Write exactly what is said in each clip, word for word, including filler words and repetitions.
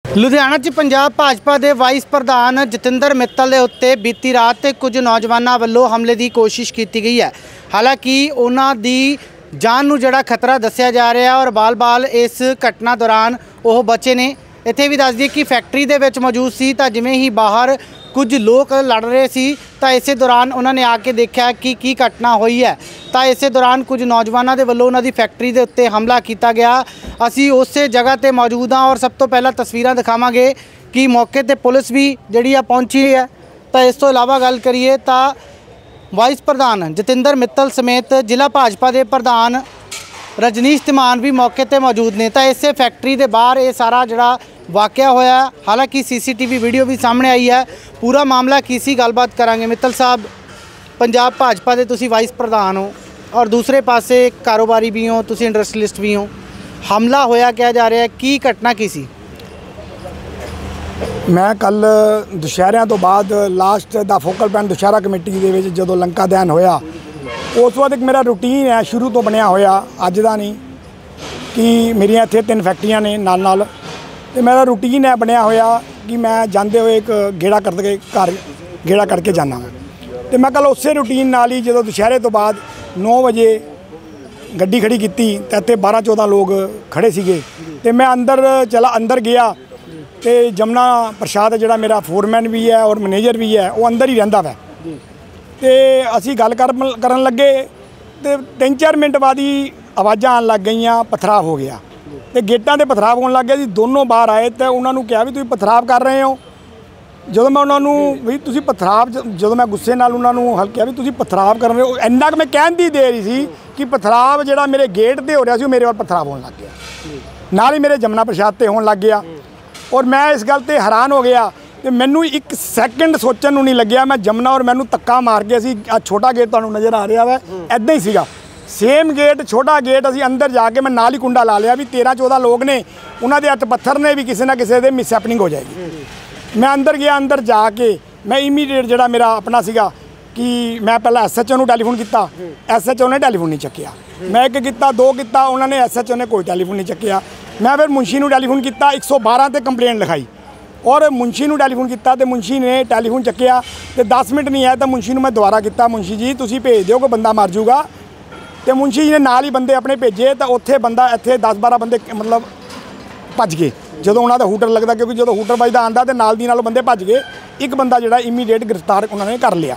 लुधियाना च पंजाब भाजपा के वाइस प्रधान जतिंदर मित्तल के उत्ते बीती रात कुछ नौजवानों वालों हमले की कोशिश की गई है। हालांकि उन्हां दी जान नूं जिहड़ा खतरा दस्सिया जा रहा है और बाल बाल इस घटना दौरान वो बचे ने। इत्थे भी दस दिए कि फैक्ट्री दे विच मौजूद सी तां जिवें ही बाहर कुछ लोग लड़ रहे सी तां इस दौरान उन्होंने आके देखा कि की घटना हुई है। तां इस दौरान कुछ नौजवानों के वलों उन्हां दी फैक्ट्री के उत्ते हमला किया गया। असी उस जगह पर मौजूद हाँ और सब तो पहला तस्वीरां दिखावांगे कि मौके पर पुलिस भी जिहड़ी आ पहुंची है। तो इस तो इलावा गल करिए तो वाइस प्रधान जतिंदर मित्तल समेत जिला भाजपा के प्रधान रजनीश धीमान भी मौके पर मौजूद ने। तो इस फैक्ट्री के बाहर ये सारा जड़ा वाकया होया। हालांकि C C T V video भी सामने आई है। पूरा मामला की सी गलबात करांगे। मित्तल साहब, पंजाब भाजपा के तुसी वाइस प्रधान हो और दूसरे पासे कारोबारी भी हो, तुसी इंडस्ट्रीलिस्ट भी हो। हमला होया क्या जा रहा है, की घटना की सी? मैं कल दुशहरिया तो बाद लास्ट दा फोकल पॉइंट दुशहरा कमेटी दे विच जदों लंका दहन होया उस वक्त एक मेरा रूटीन है शुरू तो बनया होया, अज दा नहीं, कि मेरिया इत्थे तीन फैक्ट्रियां ने नाल नाल ते मेरा रूटीन है बनया होया कि मैं जाते हुए एक गेड़ा करके घर गेड़ा करके जाना वा। तो मैं कल उस रूटीन नाल ही जो दुशहरे तो बाद नौ बजे गड्डी खड़ी की तो इतने बारह चौदह लोग खड़े सीगे। तो मैं अंदर चला अंदर गया तो जमुना प्रसाद जिहड़ा मेरा फोरमैन भी है और मैनेजर भी है वो अंदर ही रहिंदा वै। तो असी गल कर करन लगे तो तीन चार मिनट बाद ही आवाज़ां आन लग गई, पथराव हो गया। तो गेटां ते पथराव होने लग गया। जी दोनों बाहर आए तो उन्होंने कहा भी तुसीं पथराव कर रहे हो। जो मैं उन्होंने भी तुसीं पथराव जो मैं गुस्से नाल उन्होंने हल्किया भी तुसीं पथराव कर रहे हो, इन्ना मैं कहण दी दे रही सी कि पथराव जिहड़ा मेरे गेट ते हो रहा सी मेरे वाल पथराव होने लग गया, नाल ही मेरे जमुना प्रसाद ते होने लग गया। और मैं इस गल ते हैरान हो गया तो मैनू एक सैकेंड सोचण नूं नहीं लग्या। मैं जमुना और मैनू धक्का मार के असी आ छोटा गेट तुहानूं नज़र आ रहा है इदां ही सीगा, सेम गेट छोटा गेट असी अंदर जाके मैं नाल ही कुंडा ला लिया भी तेरह चौदह लोग ने उन्होंने हत्थ पत्थर ने भी किसी ना किसी दे मिसहैपनिंग हो जाएगी। मैं अंदर गया, अंदर जाके मैं इमीडिएट जिहड़ा मेरा अपना सीगा कि मैं पहला एस एच ओ नूं टैलीफोन किया, एस एच ओ ने टैलीफोन नहीं चुकिया। मैं एक किया दो किया, उन्होंने एस एच ओ ने कोई टैलीफोन नहीं चुकिया। मैं फिर मुंशी नूं टैलीफोन किया, एक सौ बारह ते कंप्लेंट लिखाई और मुंशी नूं टैलीफोन किया तो मुंशी ने टैलीफोन चुकिया। तो दस मिनट नहीं आया तो मुंशी नूं मैं दोबारा किया, मुंशी जी तुसीं भेज दिओ कोई बंदा मर जूगा। तो मुंशी जी ने नाल ही बंदे अपने भेजे तो उत्थे बंदा इत्थे दस बारह बंदे मतलब भज गए जो उन्होंने हूटर लगता, क्योंकि जो हूटर बजदा आंदा तो नाल दी नाल बंदे भज गए। एक बंदा जिहड़ा इमीडिएट गिरफ्तार उन्होंने कर लिया।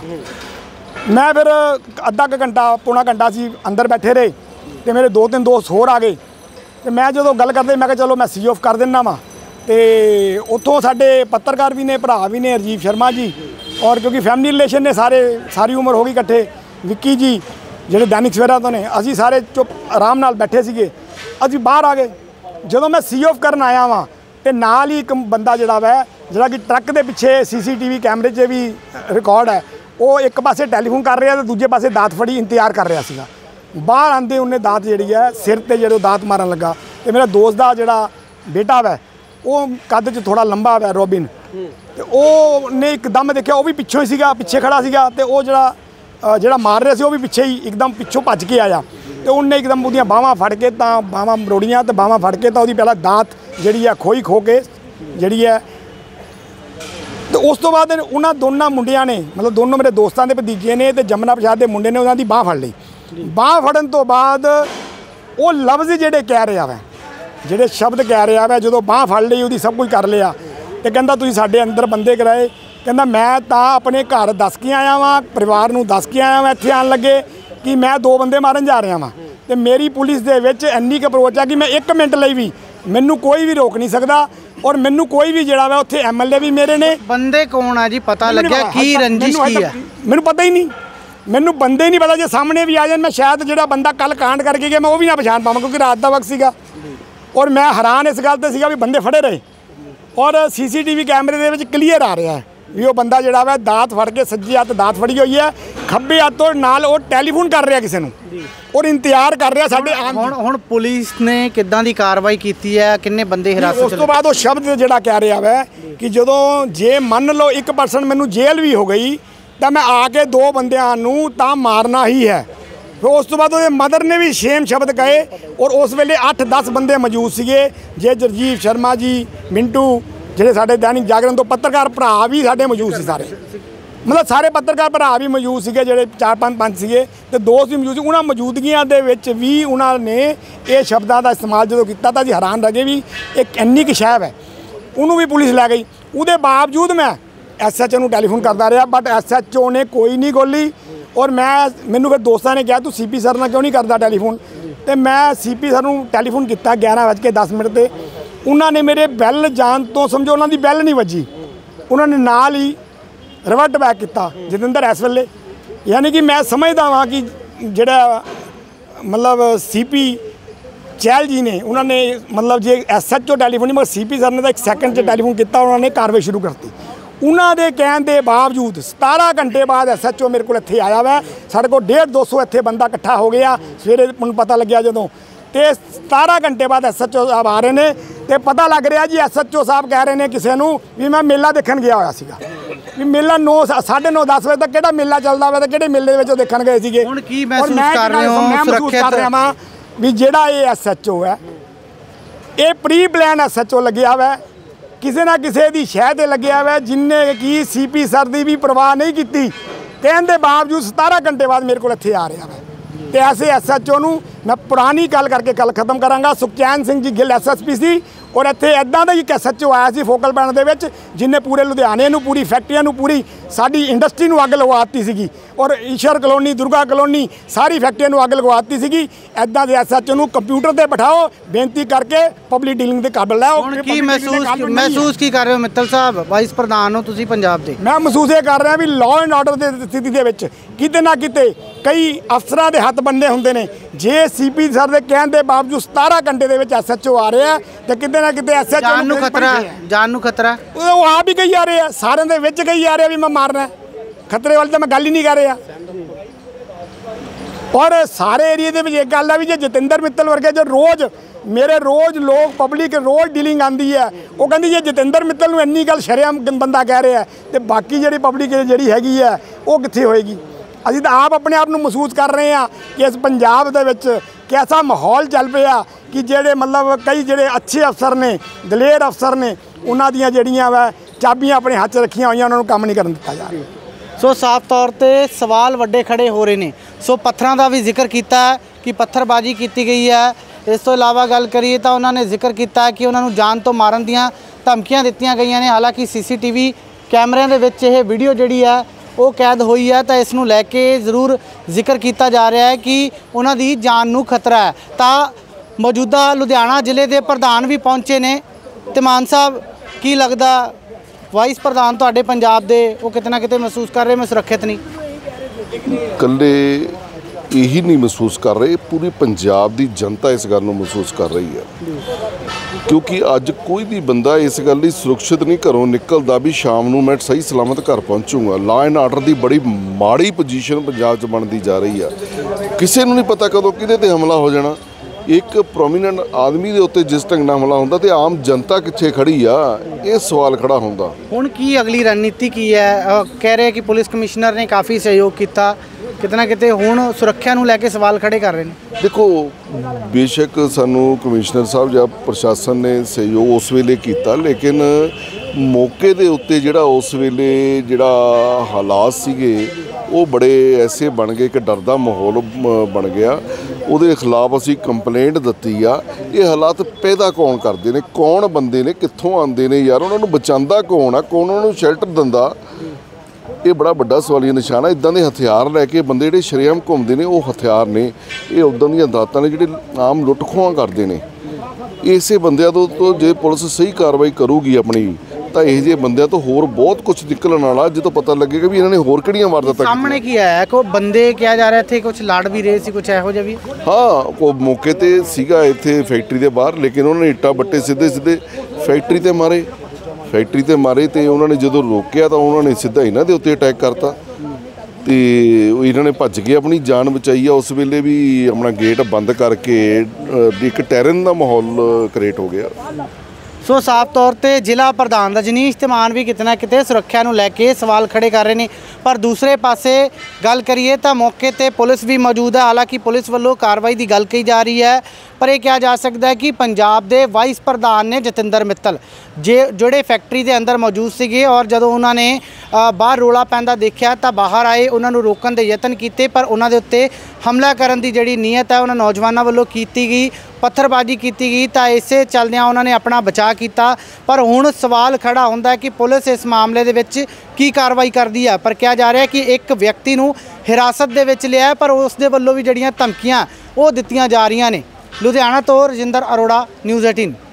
मैं फिर अद्धा क घंटा पौना घंटा असीं अंदर बैठे रहे तो मेरे दो तीन दोस्त होर आ गए। तो मैं जो गल करते मैं चलो मैं सी ऑफ कर देना वा। तो उत्थों साडे पत्रकार भी ने, भरा भी ने, राजीव शर्मा जी, और क्योंकि फैमिली रिलेशन ने सारे सारी उम्र हो गई इकट्ठे, विक्की जी ਜਿਹੜੇ दैनिक सवेरा तो ने, असी सारे चुप आराम नाल बैठे सीगे। असी बाहर आ गए जो मैं सी ऑफ करन आया वां तो नाल ही एक बंदा जिहड़ा वै जिहड़ा कि ट्रक के पिछे सी सी टी वी कैमरे च भी रिकॉर्ड है, वो एक पासे टैलीफोन कर रहा तो दूजे पासे दात फड़ी इंतजार कर रहा सीगा। बाहर आंदे उन्हें दात जिहड़ी है सिर ते जिहड़े दात मारन लगा। तो मेरा दोस्त का जिहड़ा बेटा वै वो कद च थोड़ा लंबा वै रोबिन, तो उन्हें एकदम देखा वो भी पिछों ही सीगा, पिछे खड़ा सीगा। तो वो जिहड़ा ਜਿਹੜਾ मार रहा ਸੀ वो भी पिछे ही एकदम पिछों भज के आया। तो उन्हें एकदम उहदियां बाहां फड़ के तो बाहां मरोड़ियां तो बाहां फड़ के तो उहदी पहला दात जिहड़ी है खोई खो के जिहड़ी है। तो उस तो बाद उन्होंने दोनों मुंडियां ने मतलब दोनों मेरे दोस्तों के भतीजे ने तो जमुना प्रसाद के मुंडे ने उन्हों की बांह फड़ ली। बांह फड़न तो बाद वो लफ्ज़ जिहड़े कह रहा वै जिहड़े शब्द कह रहा वै जो बांह फड़ ली उहदी सब कुछ कर लिया। तो कहंदा तुसीं साडे अंदर बंदे कराए, कहना मैं तो अपने घर दस के आया वाँ, परिवार नूं दस के आया वाँ इत्थे आन लगे कि मैं दो बंदे मारन जा रहा वाँ। तो मेरी पुलिस दे विच इन्नी क अप्रोच है कि मैं एक मिनट लई भी मैनू कोई भी रोक नहीं सकता और मैनू कोई भी जिहड़ा वा उत्थे एम एल ए भी मेरे ने। बंदे कौन है जी, पता लग्या की रंजिश की है? मैनू पता ही नहीं, मैनू बंदे ही नहीं पता। जो सामने भी आ जाए मैं शायद जिहड़ा बंदा कल कांड करके गया मैं वो भी ना पछाण पावां क्योंकि रात का वक्त सीगा। और मैं हैरान इस गल ते सीगा भी बंदे फड़े रहे और सी सी टी वी कैमरे दे विच क्लीयर आ रहा है भी वो बंदा जिहड़ा वा दात फड़ के सज्जी हत्थ दात फड़ी हुई है, खब्बे हत्थों नाल वो टैलीफोन कर रहा किसी नूं और इंतजार कर रहा साडे आन। हुण हुण पुलिस ने किद्दां दी कार्रवाई कीती है, किन्ने बंदे हिरासत च? उस तो बाद वो शब्द जिहड़ा कह रहा वै कि जदों जे मन लो एक परसेंट मैनू जेल भी हो गई तो मैं आके दो बंदियां नूं तां मारना ही है। फिर उस तो बाद मदर ने भी सेम शब्द कहे और उस वेले अठ दस बंदे मौजूद सीगे जे राजीव शर्मा जी, मिंटू ਜਿਹੜੇ ਸਾਡੇ दैनिक जागरण ਤੋਂ ਪੱਤਰਕਾਰ ਭਰਾ ਵੀ ਸਾਡੇ ਮੌਜੂਦ ਸੀ ਸਾਰੇ, ਮਤਲਬ ਸਾਰੇ ਪੱਤਰਕਾਰ ਭਰਾ ਵੀ ਮੌਜੂਦ ਸੀਗੇ, ਜਿਹੜੇ ਚਾਰ ਪੰਜ ਪੰਜ ਸੀਗੇ ਤੇ ਦੋਸਤ ਵੀ ਮੌਜੂਦ ਸੀ। ਉਹਨਾਂ ਮੌਜੂਦਗੀਆਂ ਦੇ ਵਿੱਚ ਵੀ ਉਹਨਾਂ ਨੇ ਇਹ ਸ਼ਬਦਾਂ ਦਾ ਇਸਤੇਮਾਲ ਜਦੋਂ ਕੀਤਾ ਤਾਂ ਅਸੀਂ ਹੈਰਾਨ ਰਹਿ ਗਏ ਵੀ ਇੱਕ ਇੰਨੀ ਕੁ ਸ਼ੈਬ ਹੈ। ਉਹਨੂੰ ਵੀ ਪੁਲਿਸ ਲੈ ਗਈ। ਉਹਦੇ ਬਾਵਜੂਦ ਮੈਂ ਐਸ ਐਚ ਓ ਨੂੰ ਟੈਲੀਫੋਨ ਕਰਦਾ ਰਿਹਾ, ਬਟ ਐਸ ਐਚ ਓ ਨੇ ਕੋਈ ਨਹੀਂ ਗੋਲੀ। ਔਰ ਮੈਂ ਮੈਨੂੰ ਫਿਰ ਦੋਸਤਾਂ ਨੇ ਕਿਹਾ ਤੂੰ ਸੀ ਪੀ ਸਰ ਨਾਲ ਕਿਉਂ ਨਹੀਂ ਕਰਦਾ ਟੈਲੀਫੋਨ, ਤੇ ਮੈਂ ਸੀ ਪੀ ਸਰ ਨੂੰ ਟੈਲੀਫੋਨ ਕੀਤਾ ਗਿਆਰਾਂ ਵੱਜ ਕੇ ਦਸ ਮਿੰਟ 'ਤੇ। ਉਹਨਾਂ ਨੇ ਮੇਰੇ ਬੈਲ ਜਾਣ ਤੋਂ ਸਮਝੋ ਉਹਨਾਂ ਦੀ ਬੈਲ ਨਹੀਂ ਵੱਜੀ, ਉਹਨਾਂ ਨੇ ਨਾਲ ਹੀ ਰਿਵਰਟ ਬੈਕ ਕੀਤਾ ਜਤਿੰਦਰ ਇਸ ਵੇਲੇ। ਯਾਨੀ ਕਿ ਮੈਂ ਸਮਝਦਾ ਹਾਂ ਕਿ ਜਿਹੜਾ ਮਤਲਬ ਸੀ ਪੀ ਚਹਿਲ ਜੀ ਨੇ ਉਹਨਾਂ ਨੇ ਮਤਲਬ ਜੇ ਐਸ ਐਚ ਓ ਟੈਲੀਫੋਨ ਨਹੀਂ ਮगर ਸੀ ਪੀ ਸਰ ਨੇ ਤਾਂ ਇੱਕ ਸੈਕਿੰਡ 'ਚ ਟੈਲੀਫੋਨ ਕੀਤਾ, ਉਹਨਾਂ ਨੇ ਕਾਰਵਾਈ ਸ਼ੁਰੂ ਕਰਤੀ। ਉਹਨਾਂ ਦੇ ਕਹਿਣ ਦੇ ਬਾਵਜੂਦ ਸਤਾਰਾਂ ਘੰਟੇ ਬਾਅਦ ਐਸ ਐਚ ਓ ਮੇਰੇ ਕੋਲ ਇੱਥੇ ਆਇਆ ਵਾ। ਸਾਡੇ ਕੋਲ ਡੇਢ ਦੋ ਸੌ ਇੱਥੇ ਬੰਦਾ ਇਕੱਠਾ ਹੋ ਗਿਆ ਸਵੇਰੇ, ਮੈਨੂੰ ਪਤਾ ਲੱਗਿਆ ਜਦੋਂ, ਤੇ ਸਤਾਰਾਂ ਘੰਟੇ ਬਾਅਦ ਐਸ ਐਚ ਓ ਸਾਹਿਬ ਆ ਰਹੇ ਨੇ ਤੇ ਪਤਾ ਲੱਗ ਰਿਹਾ ਜੀ ਐਸ ਐਚ ਓ ਸਾਹਿਬ ਕਹਿ ਰਹੇ ਨੇ ਕਿਸੇ ਨੂੰ ਵੀ ਮੈਂ ਮੇਲਾ ਦੇਖਣ ਗਿਆ ਹੋਇਆ ਸੀਗਾ, ਵੀ ਮੇਲਾ ਨੌ ਸਾਢੇ ਨੌ ਦਸ ਵਜੇ ਤੱਕ ਕਿਹੜਾ ਮੇਲਾ ਚੱਲਦਾ ਵਾ ਤੇ ਕਿਹੜੇ ਮੇਲੇ ਦੇ ਵਿੱਚ ਉਹ ਦੇਖਣ ਗਏ ਸੀਗੇ। ਹੁਣ ਕੀ ਮਹਿਸੂਸ ਕਰ ਰਹੇ ਹੋ? ਮੈਂ ਮਹਿਸੂਸ ਕਰ ਰਿਹਾ ਵਾਂ ਵੀ ਜਿਹੜਾ ਇਹ ਐਸ ਐਚ ਓ ਹੈ ਇਹ pre plan S H O ਲੱਗਿਆ ਵਾ, ਕਿਸੇ ਨਾ ਕਿਸੇ ਦੀ ਸ਼ਹਿ 'ਤੇ ਲੱਗਿਆ ਵਾ, ਜਿੰਨੇ ਕਿ ਸੀ ਪੀ ਸਰ ਦੀ ਵੀ ਪਰਵਾਹ ਨਹੀਂ ਕੀਤੀ। ਕਹਿਣ ਦੇ ਬਾਵਜੂਦ ਸਤਾਰਾਂ ਘੰਟੇ ਬਾਅਦ ਮੇਰੇ ਕੋਲ ਇੱਥੇ ਆ ਰਿਹਾ ਵਾ। ਤੇ ਐਸੇ ਐਸ ਐਚ ਓ ਨੂੰ ਮੈਂ ਪੁਰਾਣੀ ਗੱਲ ਕਰਕੇ ਗੱਲ ਖਤਮ ਕਰਾਂਗਾ। Sukhchain Singh ji Gill S S P ਸੀ, ਔਰ ਇੱਥੇ ਇੱਦਾਂ ਦਾ ਹੀ ਇੱਕ ਐਸ ਐਚ ਓ ਆਇਆ ਸੀ ਫੋਕਲ ਪੁਆਇੰਟ ਦੇ ਵਿੱਚ, ਜਿਹਨੇ ਪੂਰੇ ਲੁਧਿਆਣੇ ਨੂੰ, ਪੂਰੀ ਫੈਕਟਰੀਆਂ ਨੂੰ, ਪੂਰੀ ਸਾਡੀ ਇੰਡਸਟਰੀ ਨੂੰ ਅੱਗ ਲਗਵਾ ਦਿੱਤੀ ਸੀਗੀ, ਔਰ ਈਸ਼ਰ ਕਲੋਨੀ, ਦੁਰਗਾ ਕਲੋਨੀ, ਸਾਰੀ ਫੈਕਟਰੀਆਂ ਨੂੰ ਅੱਗ ਲਗਵਾ ਦਿੱਤੀ ਸੀਗੀ। ਇੱਦਾਂ ਦੇ ਐਸ ਐਚ ਓ ਨੂੰ ਕੰਪਿਊਟਰ 'ਤੇ ਬਿਠਾਓ, ਬੇਨਤੀ ਕਰਕੇ ਪਬਲਿਕ ਡੀਲਿੰਗ ਦੇ ਕਾਬਲ ਲਾਓ। ਹੁਣ ਕੀ ਮਹਿਸੂਸ ਮਹਿਸੂਸ ਕੀ ਕਰ ਰਹੇ ਹੋ ਮਿੱਤਲ ਸਾਹਿਬ, ਵਾਈਸ ਪ੍ਰਧਾਨ ਹੋ ਤੁਸੀਂ ਪੰਜਾਬ ਦੇ? ਮੈਂ ਮਹਿਸੂਸ ਇਹ ਕਰ ਰਿਹਾ ਵੀ ਲਾਅ ਐਂਡ ਆਰਡਰ ਦੀ ਸਥਿਤੀ ਦੇ ਵਿੱਚ ਕਿਤੇ ਨਾ ਕਿਤੇ ਕਈ ਅਫਸਰਾਂ ਦੇ ਹੱਥ ਬੰਨੇ ਹੁੰਦੇ ਨੇ। ਜੇ ਸੀ ਪੀ ਸਰ ਦੇ ਕਹਿਣ ਦੇ ਬਾਵਜੂਦ ਸਤਾਰਾਂ ਘੰਟੇ ਦੇ ਵਿੱਚ ਐਸ ਐਚ ਓ ਆ ਰਿਹਾ ਤੇ ਕਿਤੇ ਨਾ ਕਿਤੇ ਐਸ ਐਚ ਓ ਨੂੰ ਖਤਰਾ, ਜਾਨ ਨੂੰ ਖਤਰਾ, ਉਹ ਆਪ ਹੀ ਕਹੀ ਜਾ ਰਹੇ ਆ, ਸਾਰਿਆਂ ਦੇ ਵਿੱਚ ਕਹੀ ਜਾ ਰਿਹਾ ਵੀ ਮੈਂ ਮਾਰਨਾ। ਖਤਰੇ ਵਾਲੀ ਤਾਂ ਮੈਂ ਗੱਲ ਹੀ ਨਹੀਂ ਕਰ ਰਿਹਾ। ਔਰ ਸਾਰੇ ਏਰੀਏ ਦੇ ਵਿੱਚ ਇੱਕ ਗੱਲ ਆ ਵੀ ਜੇ ਜਤਿੰਦਰ ਮਿੱਤਲ ਵਰਗੇ ਜੋ ਰੋਜ਼ ਮੇਰੇ ਰੋਜ਼ ਲੋਕ ਪਬਲਿਕ ਰੋਜ਼ ਡੀਲਿੰਗ ਆਉਂਦੀ ਹੈ, ਉਹ ਕਹਿੰਦੀ ਜੇ ਜਤਿੰਦਰ ਮਿੱਤਲ ਨੂੰ ਇੰਨੀ ਗੱਲ ਸ਼ਰੇਆਮ ਬੰਦਾ ਕਹਿ ਰਿਹਾ ਤੇ ਬਾਕੀ ਜਿਹੜੀ ਪਬਲਿਕ ਜਿਹੜੀ ਹੈਗੀ ਹੈ ਉਹ ਕਿੱਥੇ ਹੋਏਗੀ? ਅਸੀਂ ਤਾਂ ਆਪ ਆਪਣੇ ਆਪ ਨੂੰ ਮਹਿਸੂਸ ਕਰ ਰਹੇ ਹਾਂ ਕਿ ਇਸ ਪੰਜਾਬ ਦੇ ਵਿੱਚ ਕਿਹਦਾ ਮਾਹੌਲ ਚੱਲ ਪਿਆ ਕਿ ਜਿਹੜੇ ਮਤਲਬ ਕਈ ਜਿਹੜੇ ਅੱਛੇ ਅਫਸਰ ਨੇ, ਦਲੇਰ ਅਫਸਰ ਨੇ, ਉਹਨਾਂ ਦੀਆਂ ਜਿਹੜੀਆਂ ਵਾ ਚਾਬੀਆਂ ਆਪਣੇ ਹੱਥ 'ਚ ਰੱਖੀਆਂ ਹੋਈਆਂ, ਉਹਨਾਂ ਨੂੰ ਕੰਮ ਨਹੀਂ ਕਰਨ ਦਿੱਤਾ ਜਾ ਰਿਹਾ। ਸੋ ਸਾਫ਼ ਤੌਰ 'ਤੇ ਸਵਾਲ ਵੱਡੇ ਖੜੇ ਹੋ ਰਹੇ ਨੇ। ਸੋ ਪੱਥਰਾਂ ਦਾ ਵੀ ਜ਼ਿਕਰ ਕੀਤਾ ਕਿ ਪੱਥਰਬਾਜ਼ੀ ਕੀਤੀ ਗਈ ਹੈ। ਇਸ ਤੋਂ ਇਲਾਵਾ ਗੱਲ ਕਰੀਏ ਤਾਂ ਉਹਨਾਂ ਨੇ ਜ਼ਿਕਰ ਕੀਤਾ ਕਿ ਉਹਨਾਂ ਨੂੰ ਜਾਨ ਤੋਂ ਮਾਰਨ ਦੀਆਂ ਧਮਕੀਆਂ ਦਿੱਤੀਆਂ ਗਈਆਂ ਨੇ। ਹਾਲਾਂਕਿ ਸੀ ਸੀ ਟੀ ਵੀ ਕੈਮਰਿਆਂ ਦੇ ਵਿੱਚ ਇਹ ਵੀਡੀਓ ਜਿਹੜੀ ਹੈ ਉਹ ਕੈਦ ਹੋਈ ਹੈ, ਤਾਂ ਇਸ ਨੂੰ ਲੈ ਕੇ ਜ਼ਰੂਰ ਜ਼ਿਕਰ ਕੀਤਾ ਜਾ ਰਿਹਾ ਹੈ ਕਿ ਉਹਨਾਂ ਦੀ ਜਾਨ ਨੂੰ ਖਤਰਾ ਹੈ। ਤਾਂ ਮੌਜੂਦਾ ਲੁਧਿਆਣਾ ਜ਼ਿਲ੍ਹੇ ਦੇ ਪ੍ਰਧਾਨ ਵੀ ਪਹੁੰਚੇ ਨੇ। ਤੇ ਮਾਨ ਸਾਹਿਬ, ਕੀ ਲੱਗਦਾ ਵਾਈਸ ਪ੍ਰਧਾਨ ਤੁਹਾਡੇ ਪੰਜਾਬ ਦੇ, ਉਹ ਕਿਤੇ ਨਾ ਕਿਤੇ ਮਹਿਸੂਸ ਕਰ ਰਹੇ ਮੈਂ ਸੁਰੱਖਿਅਤ ਨਹੀਂ? ਇਕੱਲੇ ਇਹੀ ਨਹੀਂ ਮਹਿਸੂਸ ਕਰ ਰਹੇ, ਪੂਰੀ ਪੰਜਾਬ ਦੀ ਜਨਤਾ ਇਸ ਗੱਲ ਨੂੰ ਮਹਿਸੂਸ ਕਰ ਰਹੀ ਹੈ, ਕਿਉਂਕਿ ਅੱਜ ਕੋਈ ਵੀ ਬੰਦਾ ਇਸ ਗੱਲ ਲਈ ਸੁਰੱਖਿਅਤ ਨਹੀਂ ਘਰੋਂ ਨਿਕਲਦਾ ਵੀ ਸ਼ਾਮ ਨੂੰ ਮੈਂ ਸਹੀ ਸਲਾਮਤ ਘਰ ਪਹੁੰਚੂਗਾ। ਲਾਅ ਐਂਡ ਆਰਡਰ ਦੀ ਬੜੀ ਮਾੜੀ ਪੋਜੀਸ਼ਨ ਪੰਜਾਬ 'ਚ ਬਣਦੀ ਜਾ ਰਹੀ ਆ। ਕਿਸੇ ਨੂੰ ਨਹੀਂ ਪਤਾ ਕਦੋਂ ਕਿਹਦੇ 'ਤੇ ਹਮਲਾ ਹੋ ਜਾਣਾ। ਇੱਕ ਪ੍ਰੋਮੀਨੈਂਟ ਆਦਮੀ ਦੇ ਉੱਤੇ ਜਿਸ ਢੰਗ ਨਾਲ ਹਮਲਾ ਹੁੰਦਾ ਤੇ ਆਮ ਜਨਤਾ ਕਿੱਥੇ ਖੜੀ ਆ, ਇਹ ਸਵਾਲ ਖੜਾ ਹੁੰਦਾ। ਹੁਣ ਕੀ ਅਗਲੀ ਰਣਨੀਤੀ ਕੀ ਹੈ? ਕਹਿ ਰਹੇ ਕਿ ਪੁਲਿਸ ਕਮਿਸ਼ਨਰ ਨੇ ਕਾਫੀ ਸਹਿਯੋਗ ਕੀਤਾ, ਕਿਤੇ ਨਾ ਕਿਤੇ ਹੁਣ ਸੁਰੱਖਿਆ ਨੂੰ ਲੈ ਕੇ ਸਵਾਲ ਖੜੇ ਕਰ ਰਹੇ ਨੇ। ਦੇਖੋ, ਬੇਸ਼ੱਕ ਸਾਨੂੰ ਕਮਿਸ਼ਨਰ ਸਾਹਿਬ ਜਾਂ ਪ੍ਰਸ਼ਾਸਨ ਨੇ ਸਹਿਯੋਗ ਉਸ ਵੇਲੇ ਕੀਤਾ, ਲੇਕਿਨ ਮੌਕੇ ਦੇ ਉੱਤੇ ਜਿਹੜਾ ਉਸ ਵੇਲੇ ਜਿਹੜਾ ਹਾਲਾਤ ਸੀਗੇ ਉਹ ਬੜੇ ਐਸੇ ਬਣ ਗਏ ਕਿ ਡਰ ਦਾ ਮਾਹੌਲ ਬਣ ਗਿਆ। ਉਹਦੇ ਖਿਲਾਫ ਅਸੀਂ ਕੰਪਲੇਂਟ ਦਿੱਤੀ ਆ। ਇਹ ਹਾਲਾਤ ਪੈਦਾ ਕੌਣ ਕਰਦੇ ਨੇ, ਕੌਣ ਬੰਦੇ ਨੇ, ਕਿੱਥੋਂ ਆਉਂਦੇ ਨੇ ਯਾਰ, ਉਹਨਾਂ ਨੂੰ ਬਚਾਉਂਦਾ ਕੌਣ ਆ, ਕੌਣ ਉਹਨਾਂ ਨੂੰ ਸ਼ੈਲਟਰ ਦਿੰਦਾ? ਇਹ ਬੜਾ ਵੱਡਾ ਸਵਾਲੀਆ ਨਿਸ਼ਾਨ ਹੈ। ਇੱਦਾਂ ਦੇ ਹਥਿਆਰ ਲੈ ਕੇ ਬੰਦੇ ਜਿਹੜੇ ਸ਼ਰੇਆਮ ਘੁੰਮਦੇ ਨੇ, ਉਹ ਹਥਿਆਰ ਨੇ, ਇਹ ਉੱਦਾਂ ਦੀਆਂ ਦਾਤਾਂ ਨੇ ਜਿਹੜੇ ਆਮ ਲੁੱਟ ਖੋਹਾਂ ਕਰਦੇ ਨੇ। ਇਸੇ ਬੰਦਿਆਂ ਤੋਂ ਜੇ ਪੁਲਿਸ ਸਹੀ ਕਾਰਵਾਈ ਕਰੂਗੀ ਆਪਣੀ, ਤਾਂ ਇਹ ਜਿਹੇ ਬੰਦਿਆਂ ਤੋਂ ਹੋਰ ਬਹੁਤ ਕੁਝ ਨਿਕਲਣ ਵਾਲਾ, ਜਦੋਂ ਪਤਾ ਲੱਗੇਗਾ ਵੀ ਇਹਨਾਂ ਨੇ ਹੋਰ ਕਿਹੜੀਆਂ ਵਾਰਦਾਤਾਂ ਸਾਹਮਣੇ ਕੀ ਆਇਆ। ਕੋਈ ਬੰਦੇ ਕਿਹਾ ਜਾ ਰਿਹਾ ਇੱਥੇ ਕੁਝ ਲੜ ਵੀ ਰਹੇ ਸੀ, ਕੁਝ ਇਹੋ ਜਿਹਾ ਵੀ? ਹਾਂ, ਕੋਈ ਮੌਕੇ ਤੇ ਸੀਗਾ ਇੱਥੇ ਫੈਕਟਰੀ ਦੇ ਬਾਹਰ, ਲੇਕਿਨ ਉਹਨਾਂ ਨੇ ਇੱਟਾਂ ਬੱਟੇ ਸਿੱਧੇ ਸਿੱਧੇ ਫੈਕਟਰੀ ਤੇ ਮਾਰੇ ਫੈਕਟਰੀ ਤੇ ਮਾਰੇ ਤੇ ਉਹਨਾਂ ਨੇ ਜਦੋਂ ਰੋਕਿਆ ਤਾਂ ਉਹਨਾਂ ਨੇ ਸਿੱਧਾ ਇਹਨਾਂ ਦੇ ਉੱਤੇ ਅਟੈਕ ਕਰਤਾ ਤੇ ਇਹਨਾਂ ਨੇ ਭੱਜ ਕੇ ਆਪਣੀ ਜਾਨ ਬਚਾਈ ਆ। ਉਸ ਵੇਲੇ ਵੀ ਆਪਣਾ ਗੇਟ ਬੰਦ ਕਰਕੇ ਇੱਕ ਟੈਰਨ ਦਾ ਮਾਹੌਲ ਕ੍ਰੀਏਟ ਹੋ ਗਿਆ। ਸੋ ਸਾਫ਼ ਤੌਰ ਤੇ ਜ਼ਿਲ੍ਹਾ ਪ੍ਰਧਾਨ ਰਜਨੀਸ਼ ਧਮਾਨ ਵੀ ਕਿਤੇ ਨਾ ਕਿਤੇ ਸੁਰੱਖਿਆ ਨੂੰ ਲੈ ਕੇ ਸਵਾਲ ਖੜੇ ਕਰ ਰਹੇ ਨੇ। ਪਰ ਦੂਸਰੇ ਪਾਸੇ ਗੱਲ ਕਰੀਏ ਤਾਂ ਮੌਕੇ ਤੇ ਪੁਲਿਸ ਵੀ ਮੌਜੂਦ ਹੈ। ਹਾਲਾਂकि ਪੁਲਿਸ ਵੱਲੋਂ ਕਾਰਵਾਈ ਦੀ ਗੱਲ ਕਹੀ ਜਾ ਰਹੀ ਹੈ, ਪਰ ਇਹ ਕਿਹਾ ਜਾ ਸਕਦਾ ਹੈ कि पंजाब ਦੇ ਵਾਈਸ ਪ੍ਰਧਾਨ ਨੇ ਜਤਿੰਦਰ ਮਿੱਤਲ ਜੇ ਜਿਹੜੇ ਫੈਕਟਰੀ ਦੇ ਅੰਦਰ ਮੌਜੂਦ ਸੀਗੇ ਔਰ ਜਦੋਂ ਉਹਨਾਂ ਨੇ ਬਾਹਰ ਰੋਲਾ ਪੈਂਦਾ ਦੇਖਿਆ ਤਾਂ ਬਾਹਰ ਆਏ, ਉਹਨਾਂ ਨੂੰ ਰੋਕਣ ਦੇ ਯਤਨ ਕੀਤੇ, ਪਰ ਉਹਨਾਂ ਦੇ ਉੱਤੇ ਹਮਲਾ ਕਰਨ ਦੀ ਜਿਹੜੀ ਨੀਅਤ ਹੈ ਉਹਨਾਂ ਨੌਜਵਾਨਾਂ ਵੱਲੋਂ ਕੀਤੀ ਗਈ, ਪੱਥਰਬਾਜ਼ੀ ਕੀਤੀ ਗਈ ਤਾਂ ਇਸੇ ਚੱਲਦਿਆਂ ਉਹਨਾਂ ਨੇ ਆਪਣਾ ਬਚਾਅ ਕੀਤਾ। ਪਰ ਹੁਣ ਸਵਾਲ ਖੜਾ ਹੁੰਦਾ ਹੈ ਕਿ ਪੁਲਿਸ ਇਸ ਮਾਮਲੇ ਦੇ ਵਿੱਚ ਕੀ ਕਾਰਵਾਈ ਕਰਦੀ ਹੈ। ਪਰ ਕਿਹਾ ਜਾ ਰਿਹਾ ਕਿ ਇੱਕ ਵਿਅਕਤੀ ਨੂੰ ਹਿਰਾਸਤ ਦੇ ਵਿੱਚ ਲਿਆ, ਪਰ ਉਸ ਦੇ ਵੱਲੋਂ ਵੀ ਜਿਹੜੀਆਂ ਧਮਕੀਆਂ ਉਹ ਦਿੱਤੀਆਂ ਜਾ ਰਹੀਆਂ ਨੇ। ਲੁਧਿਆਣਾ ਤੋਂ ਰਜਿੰਦਰ ਅਰੋੜਾ, ਨਿਊਜ਼ ਅਠਾਰਾਂ।